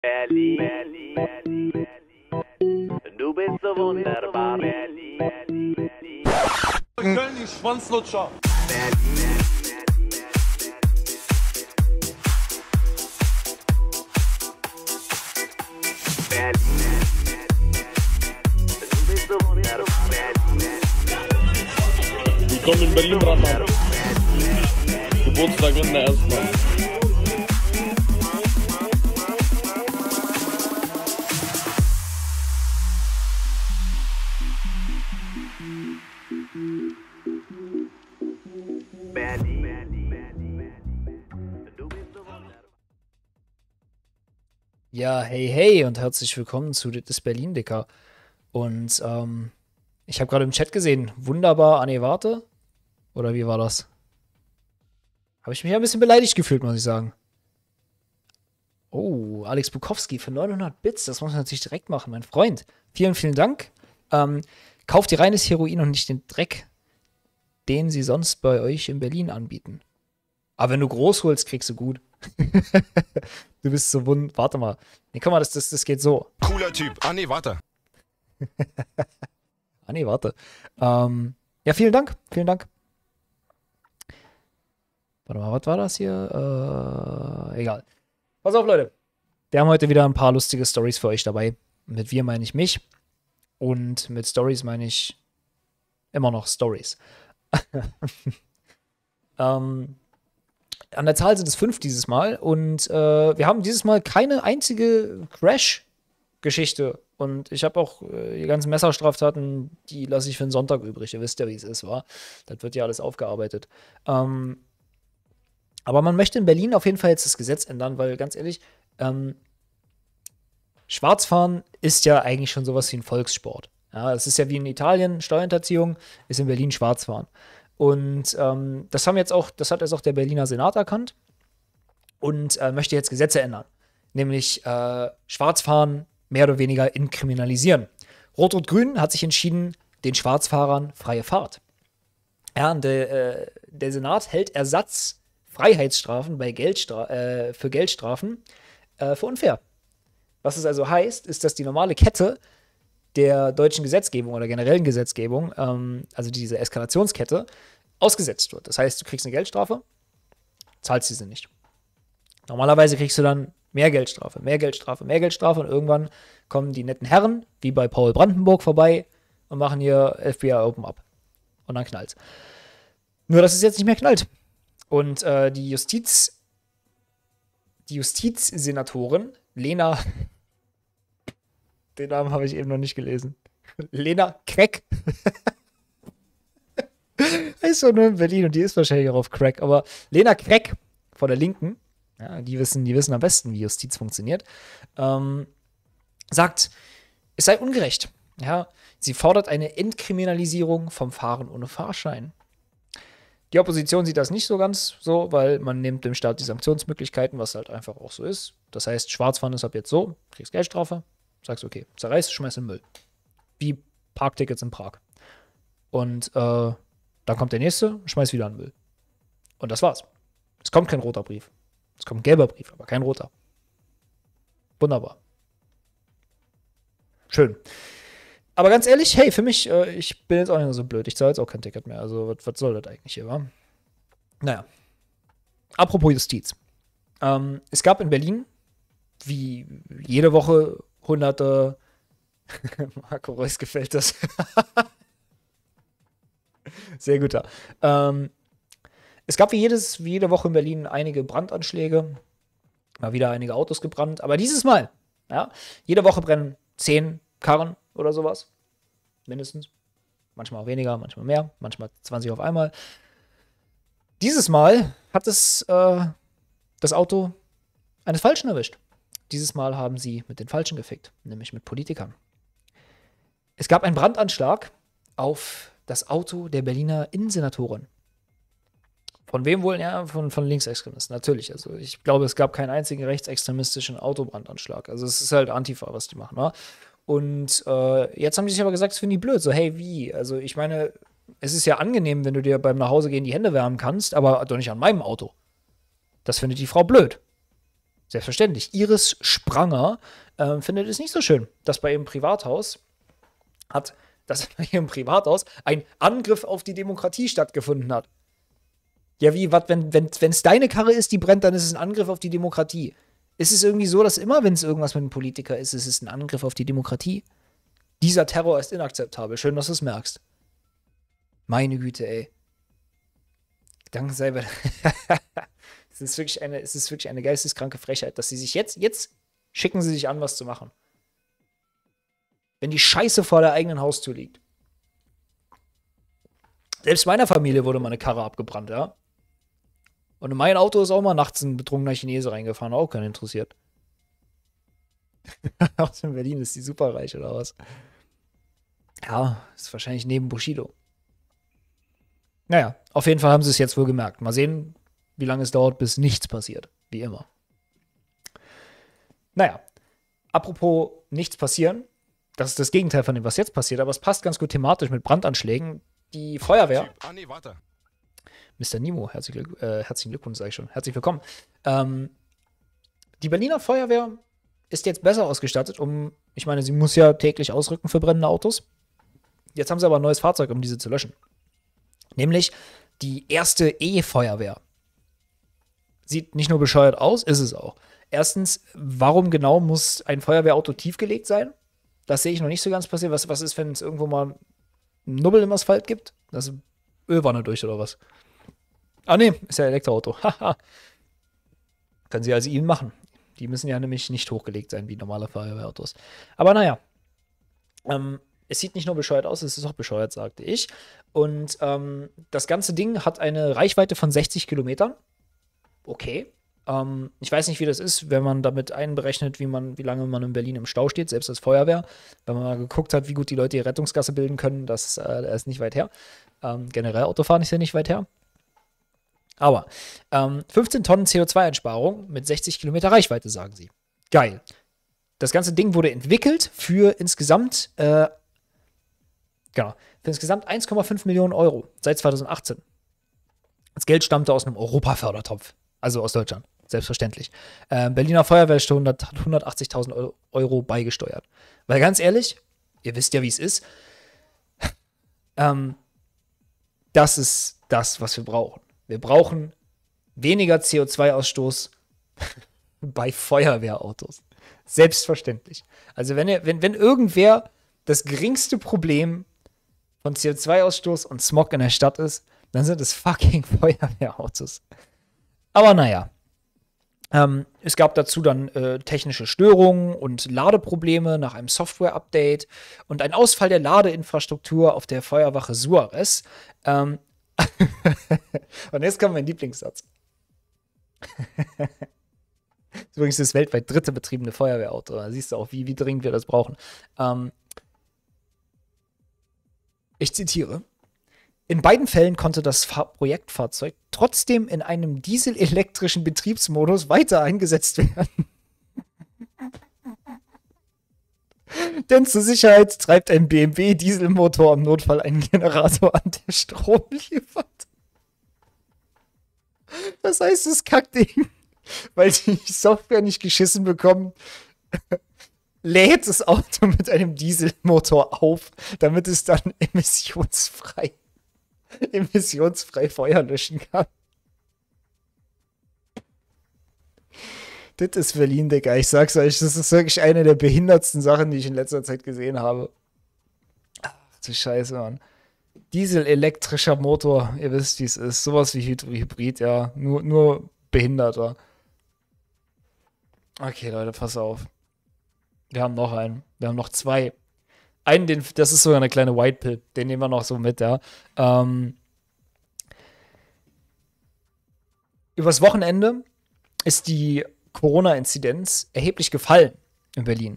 Berlin, du bist so wunderbar. Berlin, Köln, die Schwanzlutscher. du bist so wunderbar. Willkommen in Berlin, Brandmann. Geburtstag in der erstmal. Ja, hey, hey und herzlich willkommen zu Das Berlin, Dicker. Und ich habe gerade im Chat gesehen, wunderbar, nee, warte. Oder wie war das? Habe ich mich ein bisschen beleidigt gefühlt, muss ich sagen. Oh, Alex Bukowski für 900 Bits, das muss man natürlich direkt machen, mein Freund. Vielen, vielen Dank. Kauft ihr reines Heroin und nicht den Dreck, den sie sonst bei euch in Berlin anbieten. Aber wenn du groß holst, kriegst du gut. Du bist so wund. Warte mal. Nee, guck mal, das geht so. Cooler Typ. Ah, nee, warte. Ah, nee, warte. Ja, vielen Dank. Vielen Dank. Warte mal, was war das hier? Egal. Pass auf, Leute. Wir haben heute wieder ein paar lustige Stories für euch dabei. Mit wir meine ich mich. Und mit Stories meine ich immer noch Stories. An der Zahl sind es 5 dieses Mal. Und wir haben dieses Mal keine einzige Crash-Geschichte. Und ich habe auch die ganzen Messerstraftaten, die lasse ich für den Sonntag übrig. Ihr wisst ja, wie es ist, wa? Das wird ja alles aufgearbeitet. Aber man möchte in Berlin auf jeden Fall jetzt das Gesetz ändern, weil ganz ehrlich, Schwarzfahren ist ja eigentlich schon sowas wie ein Volkssport. Ja, es ist ja wie in Italien Steuerhinterziehung, ist in Berlin Schwarzfahren. Und das hat jetzt auch der Berliner Senat erkannt und möchte jetzt Gesetze ändern. Nämlich Schwarzfahren mehr oder weniger entkriminalisieren. Rot-Rot-Grün hat sich entschieden, den Schwarzfahrern freie Fahrt. Ja, und der Senat hält Ersatzfreiheitsstrafen für Geldstrafen für unfair. Was es also heißt, ist, dass die normale Kette der deutschen Gesetzgebung oder generellen Gesetzgebung, also diese Eskalationskette, ausgesetzt wird. Das heißt, du kriegst eine Geldstrafe, zahlst diese nicht. Normalerweise kriegst du dann mehr Geldstrafe und irgendwann kommen die netten Herren, wie bei Paul Brandenburg, vorbei und machen hier FBI Open Up. Und dann knallt's. Nur, dass es jetzt nicht mehr knallt. Und die Justizsenatorin Lena, den Namen habe ich eben noch nicht gelesen. Lena Crack. Ist doch nur in Berlin und die ist wahrscheinlich auch auf Crack. Aber Lena Crack von der Linken, ja, die wissen am besten, wie Justiz funktioniert, sagt, es sei ungerecht. Ja, sie fordert eine Entkriminalisierung vom Fahren ohne Fahrschein. Die Opposition sieht das nicht so ganz so, weil man nimmt dem Staat die Sanktionsmöglichkeiten, was halt einfach auch so ist. Das heißt, Schwarzfahren ist ab jetzt so, kriegst Geldstrafe, sagst okay, zerreißt, schmeißt in den Müll. Wie Parktickets in Prag. Und dann kommt der nächste, schmeißt wieder in den Müll. Und das war's. Es kommt kein roter Brief. Es kommt ein gelber Brief, aber kein roter. Wunderbar. Schön. Aber ganz ehrlich, hey, für mich, ich bin jetzt auch nicht so blöd. Ich zahle jetzt auch kein Ticket mehr. Also, was soll das eigentlich hier, wa? Naja. Apropos Justiz. Es gab in Berlin, wie jede Woche, hunderte. Marco Reus gefällt das. Sehr guter. Es gab wie jede Woche in Berlin einige Brandanschläge. Mal wieder einige Autos gebrannt. Aber dieses Mal, ja, jede Woche brennen 10 Karren oder sowas. Mindestens. Manchmal auch weniger, manchmal mehr, manchmal 20 auf einmal. Dieses Mal hat es das Auto eines Falschen erwischt. Dieses Mal haben sie mit den Falschen gefickt, nämlich mit Politikern. Es gab einen Brandanschlag auf das Auto der Berliner Innensenatorin. Von wem wohl? Ja, von Linksextremisten, natürlich. Also ich glaube, es gab keinen einzigen rechtsextremistischen Autobrandanschlag. Also es ist halt Antifa, was die machen, ne? Und jetzt haben die sich aber gesagt, das finde ich blöd. So, hey, wie? Also ich meine, es ist ja angenehm, wenn du dir beim Nachhausegehen die Hände wärmen kannst, aber doch nicht an meinem Auto. Das findet die Frau blöd. Selbstverständlich. Iris Spranger findet es nicht so schön, dass bei ihrem Privathaus ein Angriff auf die Demokratie stattgefunden hat. Ja, wie, was, wenn es deine Karre ist, die brennt, dann ist es ein Angriff auf die Demokratie. Ist es irgendwie so, dass immer, wenn es irgendwas mit einem Politiker ist, ist es ein Angriff auf die Demokratie? Dieser Terror ist inakzeptabel. Schön, dass du es merkst. Meine Güte, ey. Danke sei bei. Es ist wirklich eine geisteskranke Frechheit, dass sie sich jetzt schicken sie sich an, was zu machen. Wenn die Scheiße vor der eigenen Haustür liegt. Selbst meiner Familie wurde mal eine Karre abgebrannt, ja. Und in mein Auto ist auch mal nachts ein betrunkener Chinese reingefahren, auch keiner interessiert. Aus in Berlin ist die superreich, oder was? Ja, ist wahrscheinlich neben Bushido. Naja, auf jeden Fall haben sie es jetzt wohl gemerkt. Mal sehen, wie lange es dauert, bis nichts passiert. Wie immer. Naja, apropos nichts passieren. Das ist das Gegenteil von dem, was jetzt passiert, aber es passt ganz gut thematisch mit Brandanschlägen. Die Feuerwehr. Ah, nee, warte. Mr. Nimo, herzlichen Glückwunsch, sage ich schon. Herzlich willkommen. Die Berliner Feuerwehr ist jetzt besser ausgestattet, ich meine, sie muss ja täglich ausrücken für brennende Autos. Jetzt haben sie aber ein neues Fahrzeug, um diese zu löschen. Nämlich die erste E-Feuerwehr. Sieht nicht nur bescheuert aus, ist es auch. Erstens, warum genau muss ein Feuerwehrauto tiefgelegt sein? Das sehe ich noch nicht so ganz passieren. Was ist, wenn es irgendwo mal einen Nubbel im Asphalt gibt? Da ist Ölwanne durch oder was? Ah ne, ist ja ein Elektroauto. Haha. Können sie also ihnen machen. Die müssen ja nämlich nicht hochgelegt sein wie normale Feuerwehrautos. Aber naja. Es sieht nicht nur bescheuert aus, es ist auch bescheuert, sagte ich. Und das ganze Ding hat eine Reichweite von 60 Kilometern. Okay. Ich weiß nicht, wie das ist, wenn man damit einberechnet, wie lange man in Berlin im Stau steht, selbst als Feuerwehr. Wenn man mal geguckt hat, wie gut die Leute die Rettungsgasse bilden können, das ist nicht weit her. Generell Autofahren ist ja nicht weit her. Aber 15 Tonnen CO2-Einsparung mit 60 Kilometer Reichweite, sagen sie. Geil. Das ganze Ding wurde entwickelt für insgesamt 1,5 Millionen Euro seit 2018. Das Geld stammte aus einem Europafördertopf, also aus Deutschland, selbstverständlich. Berliner Feuerwehrstunde hat 180.000 Euro beigesteuert. Weil ganz ehrlich, ihr wisst ja, wie es ist, das ist das, was wir brauchen. Wir brauchen weniger CO2-Ausstoß bei Feuerwehrautos. Selbstverständlich. Also wenn irgendwer das geringste Problem von CO2-Ausstoß und Smog in der Stadt ist, dann sind es fucking Feuerwehrautos. Aber naja. Es gab dazu dann technische Störungen und Ladeprobleme nach einem Software-Update und ein Ausfall der Ladeinfrastruktur auf der Feuerwache Suarez. Und jetzt kommt mein Lieblingssatz. Das ist übrigens das weltweit dritte betriebene Feuerwehrauto. Da siehst du auch, wie dringend wir das brauchen. Ich zitiere. In beiden Fällen konnte das Projektfahrzeug trotzdem in einem dieselelektrischen Betriebsmodus weiter eingesetzt werden. Denn zur Sicherheit treibt ein BMW-Dieselmotor im Notfall einen Generator an, der Strom liefert. Das heißt, das Kackding, weil die Software nicht geschissen bekommen, lädt das Auto mit einem Dieselmotor auf, damit es dann emissionsfrei Feuer löschen kann. Das ist Berlin, Digga. Ich sag's euch, das ist wirklich eine der behindertsten Sachen, die ich in letzter Zeit gesehen habe. Ach du Scheiße, Mann. Dieselelektrischer Motor, ihr wisst, wie es ist. Sowas wie Hybrid, ja. Nur behinderter. Okay, Leute, pass auf. Wir haben noch einen. Wir haben noch zwei. Einen, das ist sogar eine kleine White Pill. Den nehmen wir noch so mit, ja. Übers Wochenende ist die Corona-Inzidenz erheblich gefallen in Berlin.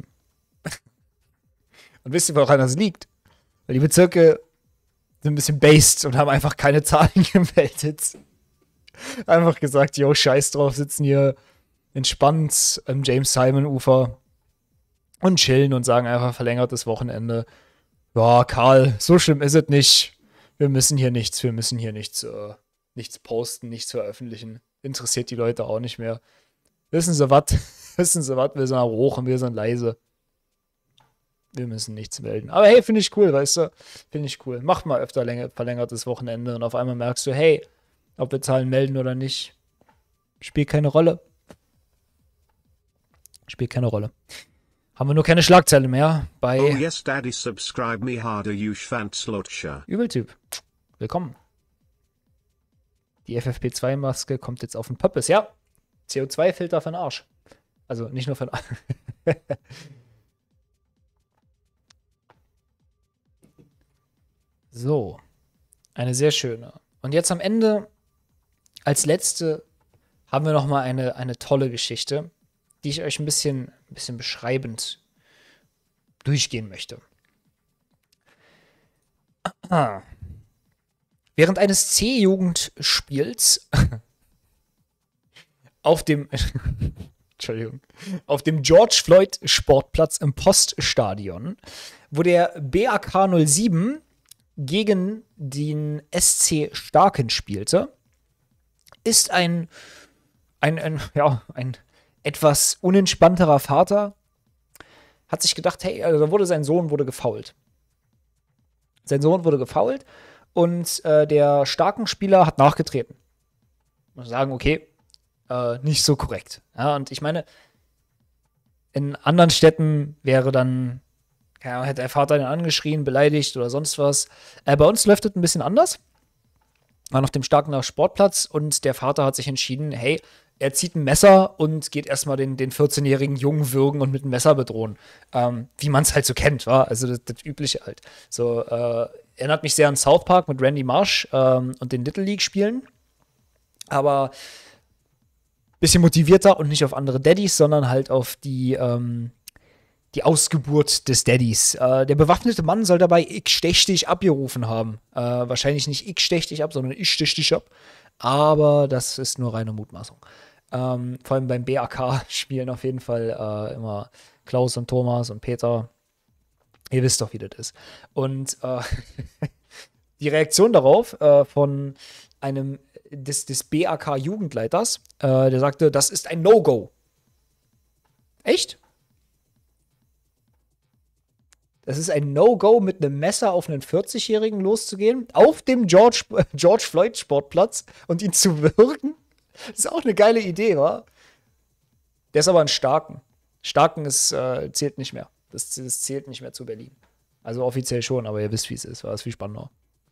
Und wisst ihr, woran das liegt? Weil die Bezirke sind ein bisschen based und haben einfach keine Zahlen gemeldet. Einfach gesagt, yo, scheiß drauf, sitzen hier entspannt am James-Simon-Ufer und chillen und sagen einfach verlängertes Wochenende. Ja, Karl, so schlimm ist es nicht. Wir müssen hier nichts posten, nichts veröffentlichen. Interessiert die Leute auch nicht mehr. Wissen Sie was? Wissen Sie was? Wir sind auch hoch und wir sind leise. Wir müssen nichts melden. Aber hey, finde ich cool, weißt du? Finde ich cool. Macht mal öfter verlängertes Wochenende und auf einmal merkst du, hey, ob wir Zahlen melden oder nicht, spielt keine Rolle. Spielt keine Rolle. Haben wir nur keine Schlagzeile mehr bei Oh yes, Daddy, subscribe me harder, you Schwanzlutscher. Übeltyp. Willkommen. Die FFP2-Maske kommt jetzt auf den Pöppes. Ja, CO2-Filter für den Arsch. Also nicht nur für den Arsch. So. Eine sehr schöne. Und jetzt am Ende, als letzte, haben wir noch mal eine tolle Geschichte, die ich euch ein bisschen beschreibend durchgehen möchte. Während eines C-Jugendspiels auf dem George Floyd Sportplatz im Poststadion, wo der BAK 07 gegen den SC Starken spielte, ist ein etwas unentspannterer Vater hat sich gedacht, hey, also sein Sohn wurde gefoult. Sein Sohn wurde gefoult und der starken Spieler hat nachgetreten. Muss sagen, okay, nicht so korrekt. Ja, und ich meine, in anderen Städten wäre dann, ja, hätte der Vater den angeschrien, beleidigt oder sonst was. Bei uns läuft es ein bisschen anders. War auf dem starken Sportplatz und der Vater hat sich entschieden, hey, er zieht ein Messer und geht erstmal den 14-jährigen Jungen würgen und mit einem Messer bedrohen. Wie man es halt so kennt, war. Also das Übliche halt. So, erinnert mich sehr an South Park mit Randy Marsh und den Little League-Spielen. Aber bisschen motivierter und nicht auf andere Daddys, sondern halt auf die Ausgeburt des Daddys. Der bewaffnete Mann soll dabei "Ich stech dich" abgerufen haben. Wahrscheinlich nicht "Ich stech dich ab", sondern "Ich stech dich ab". Aber das ist nur reine Mutmaßung. Vor allem beim BAK spielen auf jeden Fall immer Klaus und Thomas und Peter. Ihr wisst doch, wie das ist. Und die Reaktion darauf von einem des BAK-Jugendleiters, der sagte, das ist ein No-Go. Echt? Das ist ein No-Go, mit einem Messer auf einen 40-Jährigen loszugehen, auf dem George Floyd Sportplatz und ihn zu würgen? Das ist auch eine geile Idee, wa? Der ist aber ein Starken. Starken zählt nicht mehr. Das zählt nicht mehr zu Berlin. Also offiziell schon, aber ihr wisst, wie es ist. War es viel spannender.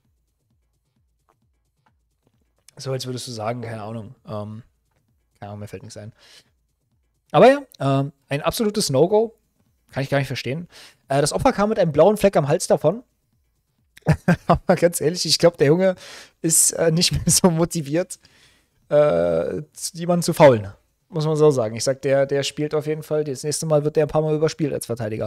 So, als würdest du sagen, keine Ahnung. Keine Ahnung, mir fällt nichts ein. Aber ja, ein absolutes No-Go. Kann ich gar nicht verstehen. Das Opfer kam mit einem blauen Fleck am Hals davon. Aber ganz ehrlich, ich glaube, der Junge ist nicht mehr so motiviert, jemanden zu faulen. Muss man so sagen. Ich sag, der spielt auf jeden Fall. Das nächste Mal wird der ein paar Mal überspielt als Verteidiger.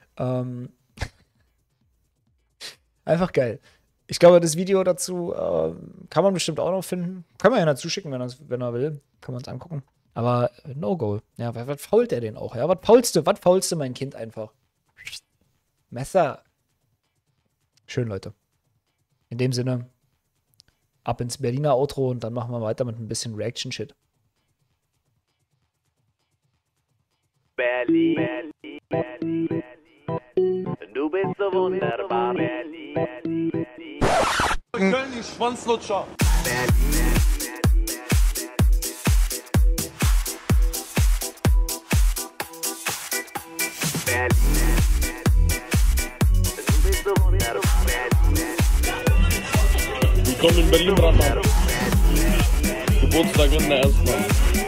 Einfach geil. Ich glaube, das Video dazu kann man bestimmt auch noch finden. Kann man ja dazu schicken, wenn er will. Kann man es angucken. Aber No-Go. Ja, was fault er denn auch? Ja, was faulst du mein Kind einfach? Messer. Schön, Leute. In dem Sinne, ab ins Berliner Outro und dann machen wir weiter mit ein bisschen Reaction-Shit. Berlin, du bist so wunderbar, Berlin. Köln, die Schwanzlutscher. Willkommen in Berlin, Brandmann. Geburtstag in der ersten Mal.